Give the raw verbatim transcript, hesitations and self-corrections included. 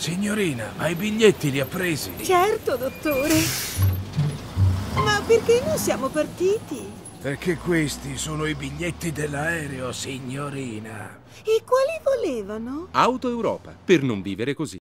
Signorina, ma i biglietti li ha presi? Certo, dottore. Ma perché non siamo partiti? Perché questi sono i biglietti dell'aereo, signorina. E quali volevano? Auto Europa, per non vivere così.